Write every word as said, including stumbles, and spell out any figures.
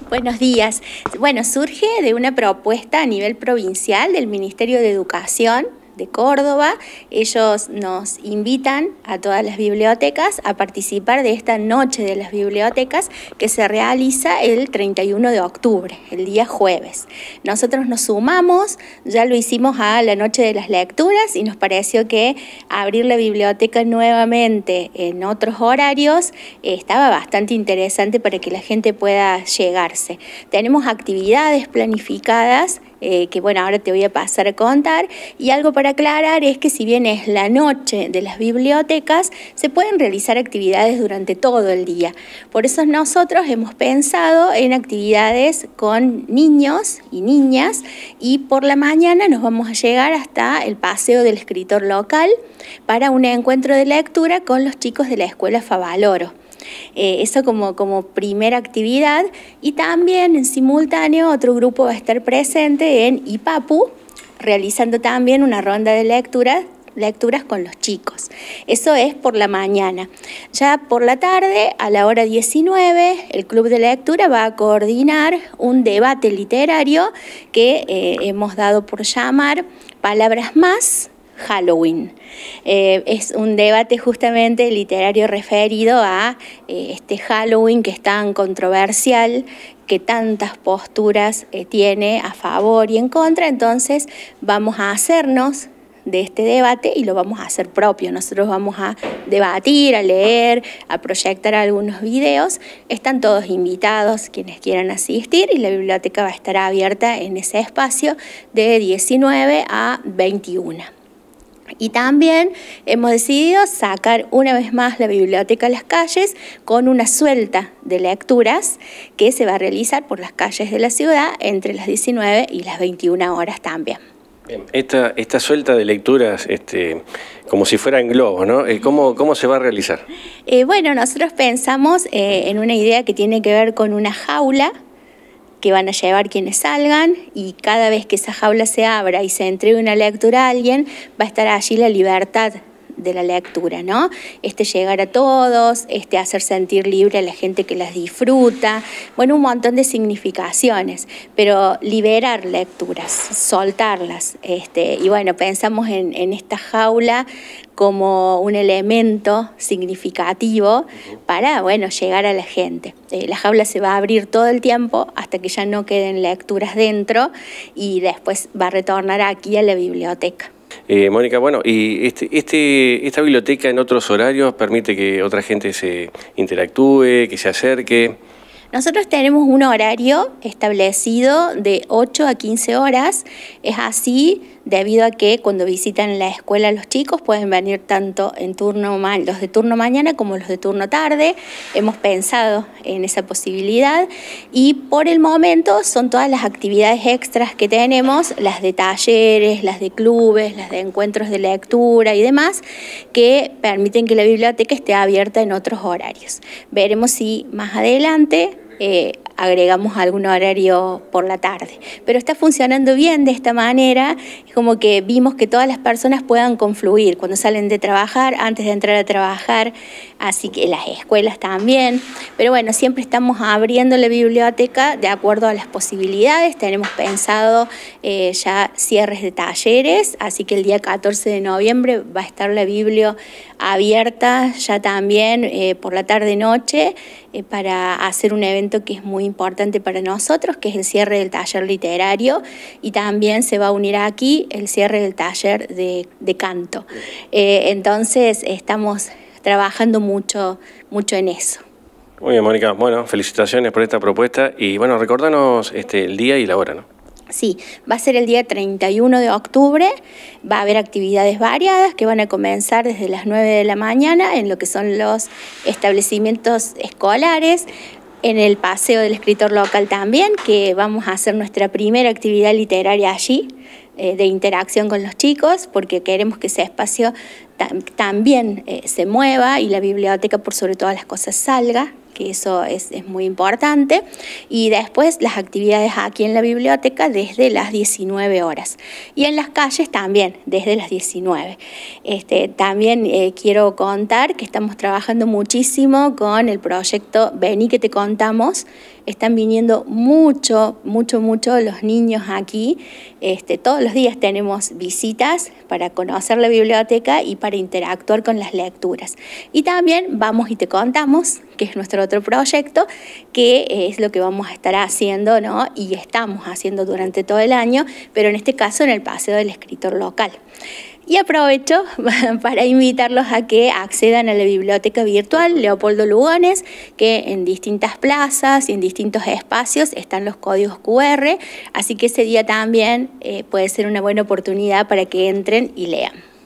Buenos días. Bueno, surge de una propuesta a nivel provincial del Ministerio de Educación de Córdoba. Ellos nos invitan a todas las bibliotecas a participar de esta Noche de las Bibliotecas que se realiza el treinta y uno de octubre, el día jueves. Nosotros nos sumamos, ya lo hicimos a la Noche de las Lecturas y nos pareció que abrir la biblioteca nuevamente en otros horarios eh, estaba bastante interesante para que la gente pueda llegarse. Tenemos actividades planificadas Eh, que bueno, ahora te voy a pasar a contar, y algo para aclarar es que si bien es la noche de las bibliotecas, se pueden realizar actividades durante todo el día. Por eso nosotros hemos pensado en actividades con niños y niñas, y por la mañana nos vamos a llegar hasta el Paseo del Escritor Local para un encuentro de lectura con los chicos de la Escuela Favaloro. Eh, eso como, como primera actividad, y también en simultáneo otro grupo va a estar presente en Ipapu realizando también una ronda de lecturas lecturas con los chicos. Eso es por la mañana. Ya por la tarde, a la hora diecinueve, el Club de Lectura va a coordinar un debate literario que eh, hemos dado por llamar Palabras Más Halloween. Eh, es un debate justamente literario referido a eh, este Halloween que es tan controversial, que tantas posturas eh, tiene a favor y en contra. Entonces vamos a hacernos de este debate y lo vamos a hacer propio. Nosotros vamos a debatir, a leer, a proyectar algunos videos. Están todos invitados quienes quieran asistir, y la biblioteca va a estar abierta en ese espacio de diecinueve a veintiuna. Y también hemos decidido sacar una vez más la biblioteca a las calles con una suelta de lecturas que se va a realizar por las calles de la ciudad entre las diecinueve y las veintiuna horas también. Bien, esta, esta suelta de lecturas, este, como si fuera en globo, ¿no? ¿Cómo, cómo se va a realizar? Eh, bueno, nosotros pensamos eh, en una idea que tiene que ver con una jaula que van a llevar quienes salgan, y cada vez que esa jaula se abra y se entregue una lectura a alguien, va a estar allí la libertad de la lectura, ¿no? Este llegar a todos, este hacer sentir libre a la gente que las disfruta, bueno, un montón de significaciones, pero liberar lecturas, soltarlas, este, y bueno, pensamos en, en esta jaula como un elemento significativo para, bueno, llegar a la gente. Eh, la jaula se va a abrir todo el tiempo hasta que ya no queden lecturas dentro, y después va a retornar aquí a la biblioteca. Eh, Mónica, bueno, y este, este, esta biblioteca en otros horarios permite que otra gente se interactúe, que se acerque. Nosotros tenemos un horario establecido de ocho a quince horas. Es así debido a que cuando visitan la escuela los chicos pueden venir tanto en turno los de turno mañana como los de turno tarde. Hemos pensado en esa posibilidad, y por el momento son todas las actividades extras que tenemos, las de talleres, las de clubes, las de encuentros de lectura y demás, que permiten que la biblioteca esté abierta en otros horarios. Veremos si más adelante Eh, agregamos algún horario por la tarde, pero está funcionando bien de esta manera. Es como que vimos que todas las personas puedan confluir cuando salen de trabajar, antes de entrar a trabajar, así que las escuelas también, pero bueno, siempre estamos abriendo la biblioteca de acuerdo a las posibilidades. Tenemos pensado eh, ya cierres de talleres, así que el día catorce de noviembre va a estar la biblio abierta ya también eh, por la tarde-noche eh, para hacer un evento que es muy importante para nosotros, que es el cierre del taller literario, y también se va a unir aquí el cierre del taller de, de canto. Eh, entonces estamos trabajando mucho, mucho en eso. Muy bien, Mónica. Bueno, felicitaciones por esta propuesta, y bueno, recordanos este, el día y la hora, ¿no? Sí, va a ser el día treinta y uno de octubre, va a haber actividades variadas que van a comenzar desde las nueve de la mañana en lo que son los establecimientos escolares, en el Paseo del Escritor Local también, que vamos a hacer nuestra primera actividad literaria allí, eh, de interacción con los chicos, porque queremos que ese espacio tam- también eh, se mueva y la biblioteca por sobre todas las cosas salga que eso es, es muy importante, y después las actividades aquí en la biblioteca desde las diecinueve horas, y en las calles también desde las diecinueve. Este, también eh, quiero contar que estamos trabajando muchísimo con el proyecto Vení que te contamos. Están viniendo mucho, mucho, mucho los niños aquí. Este, todos los días tenemos visitas para conocer la biblioteca y para interactuar con las lecturas. Y también Vamos y te contamos, que es nuestro otro proyecto, que es lo que vamos a estar haciendo, ¿no? Y estamos haciendo durante todo el año, pero en este caso en el Paseo del Escritor Local. Y aprovecho para invitarlos a que accedan a la biblioteca virtual Leopoldo Lugones, que en distintas plazas y en distintos espacios están los códigos cu erre, así que ese día también eh, puede ser una buena oportunidad para que entren y lean.